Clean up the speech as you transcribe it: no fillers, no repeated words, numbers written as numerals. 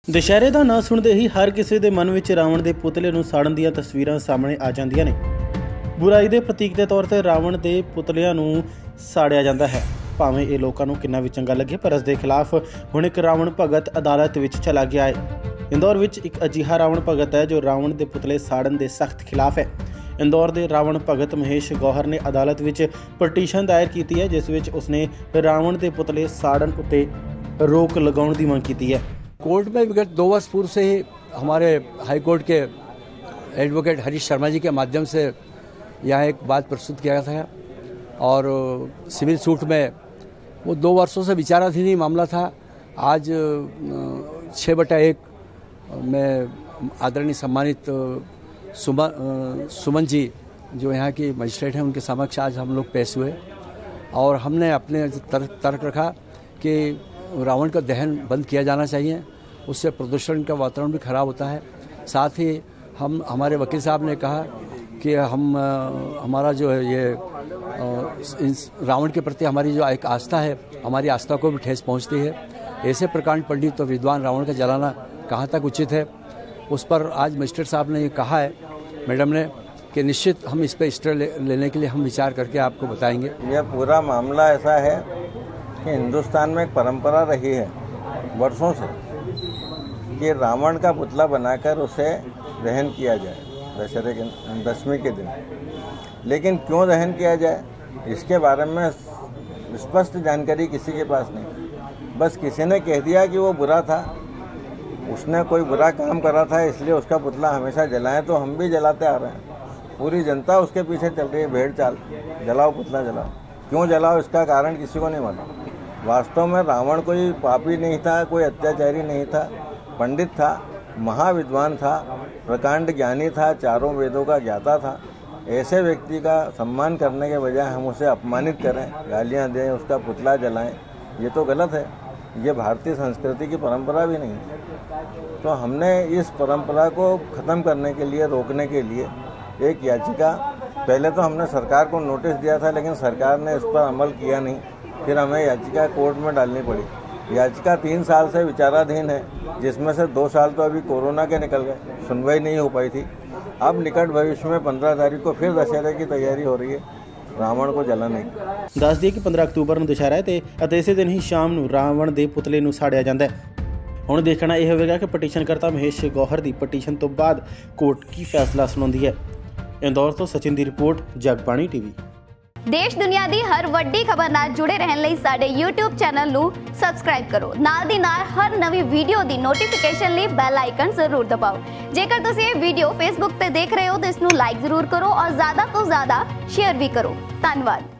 ਦੁਸ਼ਹਿਰੇ ਦਾ ਨਾਂ ਸੁਣਦੇ ਹੀ ਹਰ ਕਿਸੇ ਦੇ ਮਨ ਵਿੱਚ ਰਾਵਣ ਦੇ ਪੁਤਲੇ ਨੂੰ ਸਾੜਨ ਦੀਆਂ ਤਸਵੀਰਾਂ ਸਾਹਮਣੇ ਆ ਜਾਂਦੀਆਂ ਨੇ। ਬੁਰਾਈ ਦੇ ਪ੍ਰਤੀਕ ਦੇ ਤੌਰ ਤੇ ਰਾਵਣ ਦੇ ਪੁਤਲਿਆਂ ਨੂੰ ਸਾੜਿਆ ਜਾਂਦਾ ਹੈ। ਭਾਵੇਂ ਇਹ ਲੋਕਾਂ ਨੂੰ ਕਿੰਨਾ ਵੀ ਚੰਗਾ ਲੱਗੇ, ਪਰ ਇਸ ਦੇ ਖਿਲਾਫ ਹੁਣ ਇੱਕ ਰਾਵਣ ਭਗਤ ਅਦਾਲਤ ਵਿੱਚ ਚਲਾ ਗਿਆ ਹੈ। इंदौर ਵਿੱਚ ਇੱਕ ਅਜਿਹਾ ਰਾਵਣ ਭਗਤ ਹੈ ਜੋ ਰਾਵਣ ਦੇ ਪੁਤਲੇ ਸਾੜਨ ਦੇ ਸਖਤ ਖਿਲਾਫ ਹੈ। इंदौर ਦੇ ਰਾਵਣ ਭਗਤ ਮਹੇਸ਼ ਗੌਹਰ ਨੇ ਅਦਾਲਤ ਵਿੱਚ ਪਟੀਸ਼ਨ ਦਾਇਰ ਕੀਤੀ ਹੈ, ਜਿਸ ਵਿੱਚ ਉਸਨੇ ਰਾਵਣ ਦੇ ਪੁਤਲੇ ਸਾੜਨ ਉੱਤੇ रोक लगाने की मांग की है। कोर्ट में विगत 2 वर्ष पूर्व से ही हमारे हाई कोर्ट के एडवोकेट हरीश शर्मा जी के माध्यम से यहाँ एक बात प्रस्तुत किया था और सिविल सूट में वो 2 वर्षों से विचाराधीन ही मामला था। आज 6/1 में आदरणीय सम्मानित सुमन जी जो यहाँ की मजिस्ट्रेट हैं, उनके समक्ष आज हम लोग पेश हुए और हमने अपने तर्क रखा कि रावण का दहन बंद किया जाना चाहिए। उससे प्रदूषण का वातावरण भी खराब होता है। साथ ही हमारे वकील साहब ने कहा कि हमारा जो है ये रावण के प्रति हमारी जो एक आस्था है, हमारी आस्था को भी ठेस पहुंचती है। ऐसे प्रकांड पंडित तो विद्वान रावण का जलाना कहाँ तक उचित है, उस पर आज मजिस्ट्रेट साहब ने ये कहा है, मैडम ने, कि निश्चित हम इस पर स्टे लेने के लिए हम विचार करके आपको बताएंगे। यह पूरा मामला ऐसा है कि हिंदुस्तान में एक परंपरा रही है वर्षों से कि रावण का पुतला बनाकर उसे दहन किया जाए दशहरे के दशमी के दिन। लेकिन क्यों दहन किया जाए, इसके बारे में स्पष्ट जानकारी किसी के पास नहीं। बस किसी ने कह दिया कि वो बुरा था, उसने कोई बुरा काम करा था, इसलिए उसका पुतला हमेशा जलाएं, तो हम भी जलाते आ रहे हैं। पूरी जनता उसके पीछे चल रही है, भेड़ चाल, जलाओ पुतला जलाओ। क्यों जलाओ, इसका कारण किसी को नहीं मालूम। वास्तव में रावण कोई पापी नहीं था, कोई अत्याचारी नहीं था, पंडित था, महाविद्वान था, प्रकांड ज्ञानी था, चारों वेदों का ज्ञाता था। ऐसे व्यक्ति का सम्मान करने के बजाय हम उसे अपमानित करें, गालियां दें, उसका पुतला जलाएं, ये तो गलत है। ये भारतीय संस्कृति की परंपरा भी नहीं है। तो हमने इस परंपरा को ख़त्म करने के लिए, रोकने के लिए एक याचिका, पहले तो हमने सरकार को नोटिस दिया था, लेकिन सरकार ने इस पर अमल किया नहीं। फिर हमें याचिका कोर्ट में डालनी पड़ी। याचिका 3 साल से विचाराधीन है, जिसमें से 2 साल तो अभी कोरोना के निकल गए, सुनवाई नहीं हो पाई थी। अब निकट भविष्य में 15 तारीख को फिर दशहरे की तैयारी हो रही है, रावण को जलाने की। दस दिए कि 15 अक्तूबर ਨੂੰ ਦੁਸ਼ਹਿਰਾ ਹੈ ਅਤੇ ਇਸੇ ਦਿਨ ਹੀ ਸ਼ਾਮ ਨੂੰ ਰਾਵਣ ਦੇ ਪੁਤਲੇ ਨੂੰ ਸਾੜਿਆ ਜਾਂਦਾ ਹੈ। ਹੁਣ ਦੇਖਣਾ ਇਹ ਹੋਵੇਗਾ ਕਿ ਪਟੀਸ਼ਨਕਰਤਾ ਮਹੇਸ਼ ਗੌਹਰ ਦੀ ਪਟੀਸ਼ਨ ਤੋਂ ਬਾਅਦ ਕੋਰਟ ਕੀ ਫੈਸਲਾ ਸੁਣਾਉਂਦੀ ਹੈ। इंदौर तो सचिन दी रिपोर्ट, जगबाणी टीवी। देश दुनिया दी हर वड्डी खबर नाल जुड़े रहन लई साडे YouTube चैनल नू सबसक्राइब करो। नाल दी नाल हर नवी वीडियो दी नोटिफिकेशन लई बेल आइकन जरूर दबाओ। जेकर तुसीं ये वीडियो Facebook ते देख रहे हो तो इसनू लाइक जरूर करो और ज़्यादा तो ज़्यादा शेयर भी करो। धन्यवाद।